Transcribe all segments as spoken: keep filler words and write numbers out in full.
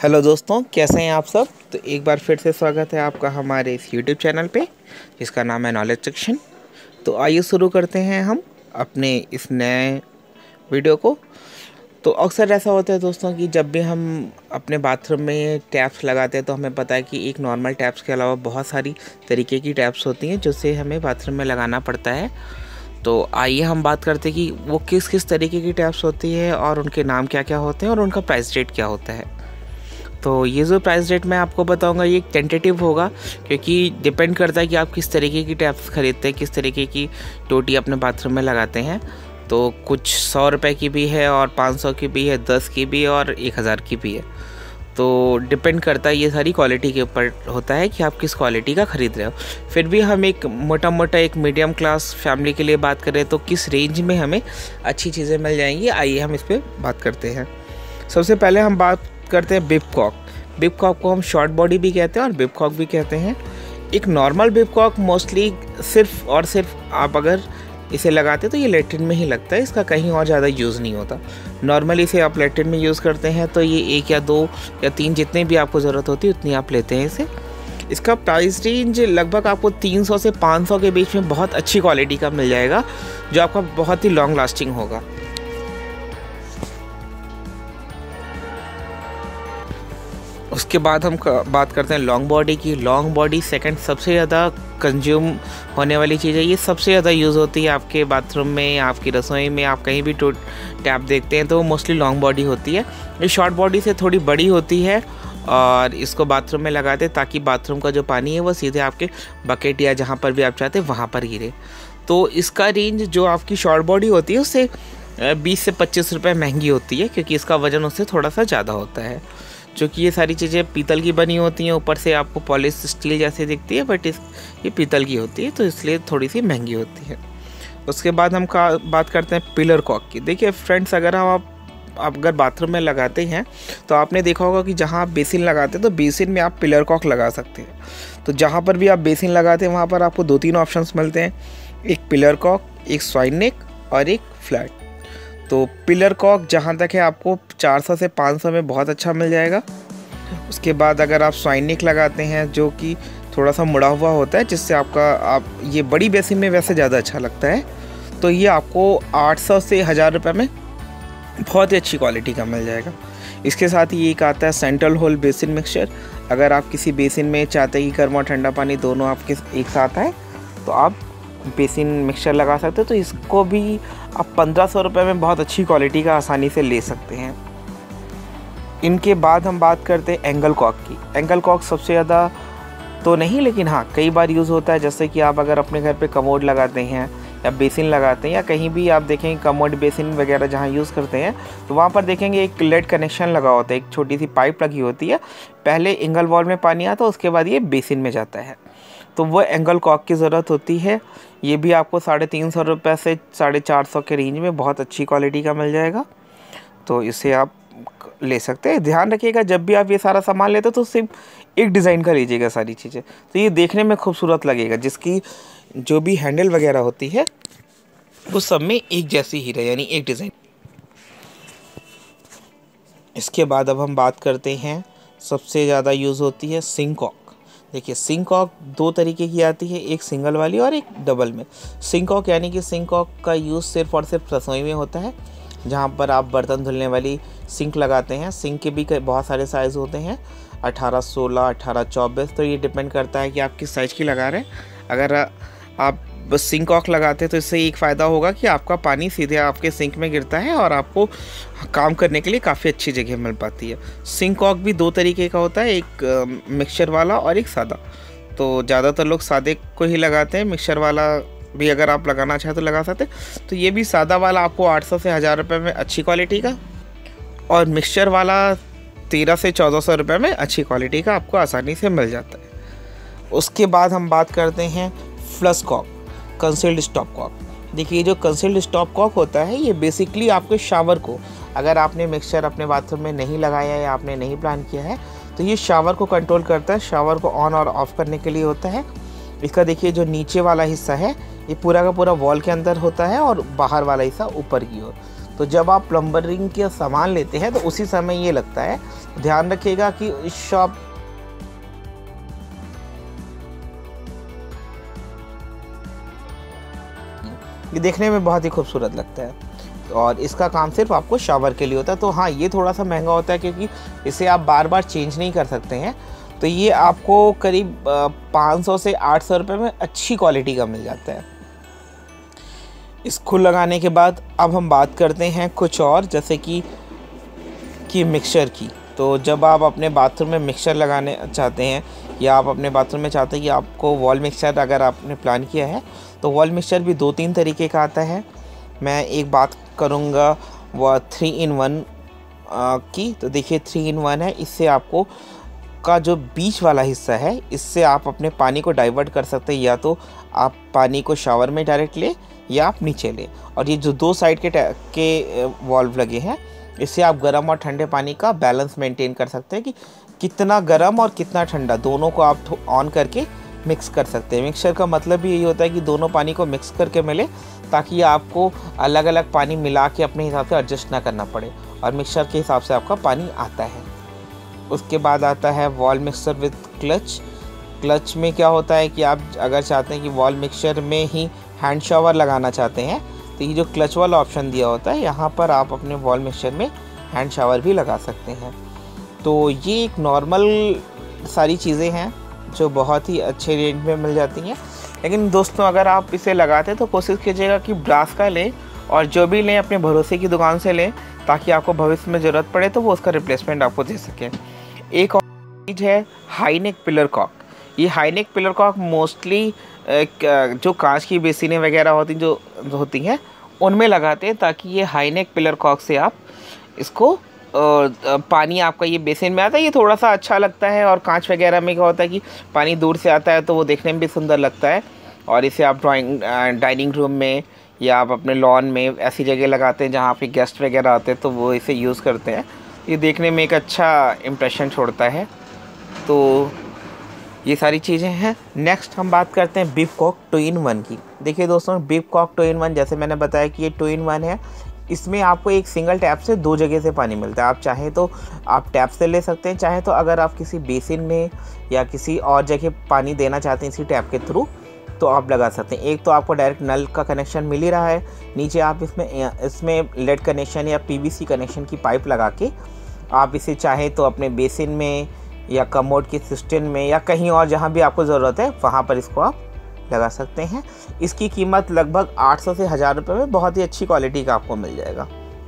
Hello दोस्तों, कैसे हैं आप सब। तो एक बार फिर से स्वागत है आपका हमारे इस यूट्यूब चैनल पे जिसका नाम है नॉलेज सेक्शन। तो आइए शुरू करते हैं हम अपने इस नए वीडियो को। तो अक्सर ऐसा होता है दोस्तों कि जब भी हम अपने बाथरूम में टैप्स लगाते हैं तो हमें पता है कि एक नॉर्मल टैप्स के अलावा बहुत सारी तरीके की टैप्स होती हैं जिससे हमें बाथरूम में लगाना पड़ता है। तो आइए हम बात करते हैं कि वो किस किस तरीके की टैप्स होती है और उनके नाम क्या क्या होते हैं और उनका प्राइस रेट क्या होता है। तो ये जो प्राइस रेट मैं आपको बताऊंगा ये एक टेंटेटिव होगा, क्योंकि डिपेंड करता है कि आप किस तरीके की टैप्स खरीदते हैं, किस तरीके की टोटी अपने बाथरूम में लगाते हैं। तो कुछ सौ रुपये की भी है और पाँच सौ की भी है, दस की भी और एक हज़ार की भी है। तो डिपेंड करता है, ये सारी क्वालिटी के ऊपर होता है कि आप किस क्वालिटी का ख़रीद रहे हो। फिर भी हम एक मोटा मोटा एक मीडियम क्लास फैमिली के लिए बात करें तो किस रेंज में हमें अच्छी चीज़ें मिल जाएंगी, आइए हम इस पर बात करते हैं। सबसे पहले हम बात करते हैं बिबकॉक। बिबकॉक को हम शॉर्ट बॉडी भी कहते हैं और बिबकॉक भी कहते हैं। एक नॉर्मल बिबकॉक मोस्टली सिर्फ और सिर्फ आप अगर इसे लगाते तो ये लैट्रिन में ही लगता है, इसका कहीं और ज़्यादा यूज़ नहीं होता। नॉर्मली इसे आप लैट्रिन में यूज़ करते हैं तो ये एक या दो या तीन जितने भी आपको ज़रूरत होती है उतनी आप लेते हैं इसे। इसका प्राइस रेंज लगभग आपको तीन सौ से पाँच सौ के बीच में बहुत अच्छी क्वालिटी का मिल जाएगा, जो आपका बहुत ही लॉन्ग लास्टिंग होगा। उसके बाद हम बात करते हैं लॉन्ग बॉडी की। लॉन्ग बॉडी सेकंड सबसे ज़्यादा कंज्यूम होने वाली चीज़ है। ये सबसे ज़्यादा यूज़ होती है आपके बाथरूम में, आपकी रसोई में, आप कहीं भी टो टैप देखते हैं तो मोस्टली लॉन्ग बॉडी होती है। ये शॉर्ट बॉडी से थोड़ी बड़ी होती है और इसको बाथरूम में लगाते हैं ताकि बाथरूम का जो पानी है वो सीधे आपके बकेट या जहाँ पर भी आप चाहते हैं वहाँ पर गिरे। तो इसका रेंज जो आपकी शॉर्ट बॉडी होती है उससे बीस से पच्चीस रुपये महंगी होती है, क्योंकि इसका वज़न उससे थोड़ा सा ज़्यादा होता है। क्योंकि ये सारी चीज़ें पीतल की बनी होती हैं, ऊपर से आपको पॉलिश स्टील जैसे दिखती है, बट इस ये पीतल की होती है तो इसलिए थोड़ी सी महंगी होती है। उसके बाद हम का बात करते हैं पिलर कॉक की। देखिए फ्रेंड्स, अगर हम आप, आप अगर बाथरूम में लगाते हैं तो आपने देखा होगा कि जहाँ आप बेसिन लगाते हैं तो बेसिन में आप पिलर कॉक लगा सकते हैं। तो जहाँ पर भी आप बेसिन लगाते हैं वहाँ पर आपको दो तीन ऑप्शंस मिलते हैं, एक पिलर कॉक, एक स्वाइन नेक और एक फ्लैट। तो पिलर कॉक जहाँ तक है आपको चार सौ से पाँच सौ में बहुत अच्छा मिल जाएगा। उसके बाद अगर आप स्वाइन नेक लगाते हैं जो कि थोड़ा सा मुड़ा हुआ होता है, जिससे आपका आप ये बड़ी बेसिन में वैसे ज़्यादा अच्छा लगता है, तो ये आपको आठ सौ से हज़ार रुपये में बहुत ही अच्छी क्वालिटी का मिल जाएगा। इसके साथ ही एक आता है सेंट्रल होल बेसिन मिक्सचर। अगर आप किसी बेसिन में चाहते हैं कि गर्म और ठंडा पानी दोनों आपके एक साथ आए तो आप बेसिन मिक्सचर लगा सकते हो। तो इसको भी आप पंद्रह सौ रुपये में बहुत अच्छी क्वालिटी का आसानी से ले सकते हैं। इनके बाद हम बात करते हैं एंगल कॉक की। एंगल कॉक सबसे ज़्यादा तो नहीं, लेकिन हाँ कई बार यूज़ होता है। जैसे कि आप अगर अपने घर पे कमोड लगाते हैं या बेसिन लगाते हैं या कहीं भी आप देखेंगे कमोड बेसिन वगैरह जहाँ यूज़ करते हैं तो वहाँ पर देखेंगे एक लेड कनेक्शन लगा होता है, एक छोटी सी पाइप लगी होती है। पहले एंगल वॉल में पानी आता है, उसके बाद ये बेसिन में जाता है। तो वो एंगल कॉक की ज़रूरत होती है। ये भी आपको साढ़े तीन सौ रुपये से साढ़े चार सौ के रेंज में बहुत अच्छी क्वालिटी का मिल जाएगा, तो इसे आप ले सकते हैं। ध्यान रखिएगा जब भी आप ये सारा सामान लेते हो तो सिर्फ एक डिज़ाइन का लीजिएगा सारी चीज़ें, तो ये देखने में खूबसूरत लगेगा। जिसकी जो भी हैंडल वगैरह होती है वो सब में एक जैसी ही रहे, यानी एक डिज़ाइन। इसके बाद अब हम बात करते हैं सबसे ज़्यादा यूज़ होती है सिंक कॉक। देखिए सिंक कॉक दो तरीके की आती है, एक सिंगल वाली और एक डबल में। सिंक कॉक यानी कि सिंक कॉक का यूज़ सिर्फ और सिर्फ रसोई में होता है, जहाँ पर आप बर्तन धुलने वाली सिंक लगाते हैं। सिंक के भी बहुत सारे साइज़ होते हैं, अठारह, सोलह, अठारह, चौबीस। तो ये डिपेंड करता है कि आप किस साइज़ की लगा रहे हैं। अगर आप बस सिंक कॉक लगाते हैं तो इससे एक फ़ायदा होगा कि आपका पानी सीधे आपके सिंक में गिरता है और आपको काम करने के लिए काफ़ी अच्छी जगह मिल पाती है। सिंक कॉक भी दो तरीके का होता है, एक मिक्सचर वाला और एक सादा। तो ज़्यादातर लोग सादे को ही लगाते हैं, मिक्सचर वाला भी अगर आप लगाना चाहें तो लगा सकते हैं। तो ये भी सादा वाला आपको आठ सौ से हज़ार रुपये में अच्छी क्वालिटी का, और मिक्सचर वाला तेरह से चौदह सौ रुपये में अच्छी क्वालिटी का आपको आसानी से मिल जाता है। उसके बाद हम बात करते हैं flush cock, concealed stop cock. देखिए जो कंसील्ड स्टॉप कॉक होता है ये बेसिकली आपके शावर को, अगर आपने मिक्सचर अपने बाथरूम में नहीं लगाया या आपने नहीं प्लान किया है तो ये शावर को कंट्रोल करता है, शावर को ऑन और ऑफ करने के लिए होता है। इसका देखिए जो नीचे वाला हिस्सा है ये पूरा का पूरा वॉल के अंदर होता है और बाहर वाला हिस्सा ऊपर की ओर। तो जब आप प्लम्बरिंग के सामान लेते हैं तो उसी समय ये लगता है। ध्यान रखिएगा कि इस शॉप ये देखने में बहुत ही खूबसूरत लगता है और इसका काम सिर्फ आपको शावर के लिए होता है। तो हाँ, ये थोड़ा सा महंगा होता है क्योंकि इसे आप बार बार चेंज नहीं कर सकते हैं। तो ये आपको करीब पाँच सौ से आठ सौ रुपये में अच्छी क्वालिटी का मिल जाता है। इसको लगाने के बाद अब हम बात करते हैं कुछ और, जैसे कि कि मिक्सचर की। तो जब आप अपने बाथरूम में मिक्सचर लगाने चाहते हैं या आप अपने बाथरूम में चाहते हैं कि आपको वॉल मिक्सचर अगर आपने प्लान किया है, तो वॉल मिक्सचर भी दो तीन तरीके का आता है। मैं एक बात करूँगा वह थ्री इन वन की। तो देखिए थ्री इन वन है, इससे आपको का जो बीच वाला हिस्सा है इससे आप अपने पानी को डाइवर्ट कर सकते हैं। या तो आप पानी को शावर में डायरेक्ट ले या आप नीचे लें। और ये जो दो साइड के के वॉल्व लगे हैं, इससे आप गर्म और ठंडे पानी का बैलेंस मेंटेन कर सकते हैं कि कितना गर्म और कितना ठंडा दोनों को आप ऑन करके मिक्स कर सकते हैं। मिक्सचर का मतलब भी यही होता है कि दोनों पानी को मिक्स करके मिले, ताकि आपको अलग अलग पानी मिला के अपने हिसाब से एडजस्ट ना करना पड़े और मिक्सचर के हिसाब से आपका पानी आता है। उसके बाद आता है wall mixture with clutch. Clutch में क्या होता है कि आप अगर चाहते हैं कि वॉल मिक्सचर में ही हैंड शावर लगाना चाहते हैं, तो ये जो क्लच वाला ऑप्शन दिया होता है, यहाँ पर आप अपने वॉल मिक्सचर में हैंड शावर भी लगा सकते हैं। तो ये एक नॉर्मल सारी चीज़ें हैं जो बहुत ही अच्छे रेंज में मिल जाती हैं। लेकिन दोस्तों, अगर आप इसे लगाते हैं तो कोशिश कीजिएगा कि ब्रास का लें, और जो भी लें अपने भरोसे की दुकान से लें, ताकि आपको भविष्य में ज़रूरत पड़े तो वो उसका रिप्लेसमेंट आपको दे सकें। एक और चीज़ है हाईनेक पिलर कॉक। ये हाईनेक पिलर कॉक मोस्टली जो कांच की बेसिनें वगैरह होती जो होती हैं उनमें लगाते हैं, ताकि ये हाईनेक पिलर कॉक से आप इसको पानी आपका ये बेसिन में आता है, ये थोड़ा सा अच्छा लगता है। और कांच वगैरह में क्या होता है कि पानी दूर से आता है तो वो देखने में भी सुंदर लगता है। और इसे आप ड्राइंग डाइनिंग रूम में या आप अपने लॉन में ऐसी जगह लगाते हैं जहाँ आपके गेस्ट वगैरह आते हैं, तो वो इसे यूज़ करते हैं। ये देखने में एक अच्छा इम्प्रेशन छोड़ता है। तो ये सारी चीज़ें हैं। नेक्स्ट हम बात करते हैं bib cock two in one की। देखिए दोस्तों, bib cock two in one, जैसे मैंने बताया कि ये टू इन वन है। इसमें आपको एक सिंगल टैप से दो जगह से पानी मिलता है। आप चाहें तो आप टैप से ले सकते हैं, चाहे तो अगर आप किसी बेसिन में या किसी और जगह पानी देना चाहते हैं इसी टैप के थ्रू, तो आप लगा सकते हैं। एक तो आपको डायरेक्ट नल का कनेक्शन मिल ही रहा है, नीचे आप इसमें इसमें लेड कनेक्शन या पीवीसी कनेक्शन की पाइप लगा के आप इसे चाहे तो अपने बेसिन में या कमोड के सिस्टम में या कहीं और जहाँ भी आपको ज़रूरत है वहाँ पर इसको आप लगा सकते हैं। इसकी कीमत लगभग आठ सौ से हज़ार रुपये में बहुत ही अच्छी क्वालिटी का आपको मिल जाएगा।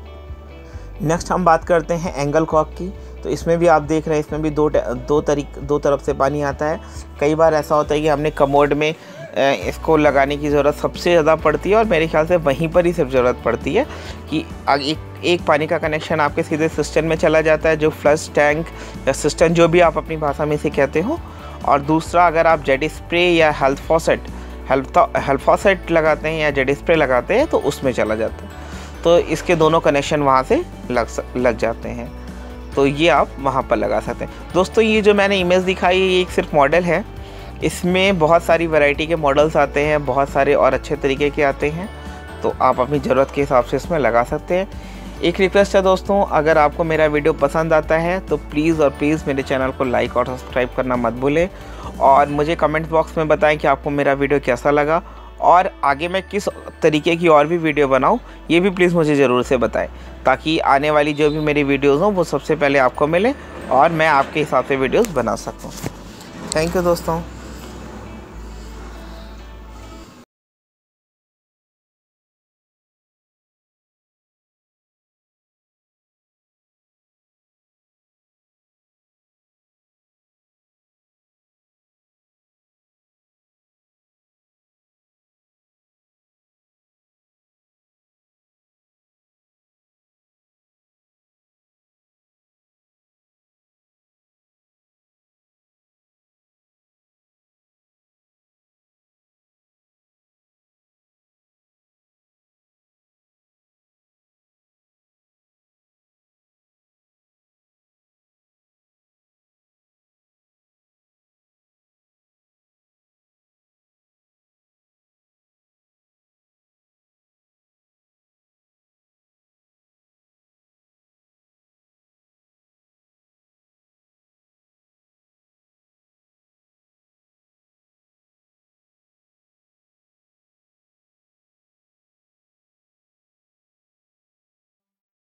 नेक्स्ट हम बात करते हैं एंगल कॉक की। तो इसमें भी आप देख रहे हैं, इसमें भी दो दो तरीक दो तरफ से पानी आता है। कई बार ऐसा होता है कि हमने कमोड में इसको लगाने की ज़रूरत सबसे ज़्यादा पड़ती है, और मेरे ख्याल से वहीं पर ही सिर्फ ज़रूरत पड़ती है कि एक एक पानी का कनेक्शन आपके सीधे सिस्टम में चला जाता है, जो फ्लश टैंक या सिस्टम जो भी आप अपनी भाषा में इसे कहते हो। और दूसरा, अगर आप जेट स्प्रे या health faucet health health faucet लगाते हैं या जेट स्प्रे लगाते हैं तो उसमें चला जाता है। तो इसके दोनों कनेक्शन वहाँ से लग लग जाते हैं, तो ये आप वहाँ पर लगा सकते हैं। दोस्तों, ये जो मैंने इमेज दिखाई ये एक सिर्फ मॉडल है, इसमें बहुत सारी वैरायटी के मॉडल्स आते हैं, बहुत सारे और अच्छे तरीके के आते हैं, तो आप अपनी ज़रूरत के हिसाब से इसमें लगा सकते हैं। एक रिक्वेस्ट है दोस्तों, अगर आपको मेरा वीडियो पसंद आता है तो प्लीज़ और प्लीज़ मेरे चैनल को लाइक और सब्सक्राइब करना मत भूलें, और मुझे कमेंट बॉक्स में बताएं कि आपको मेरा वीडियो कैसा लगा, और आगे मैं किस तरीके की और भी वीडियो बनाऊं ये भी प्लीज़ मुझे ज़रूर से बताएं, ताकि आने वाली जो भी मेरी वीडियोज़ हों वो सबसे पहले आपको मिले और मैं आपके हिसाब से वीडियोज़ बना सकूँ। थैंक यू दोस्तों।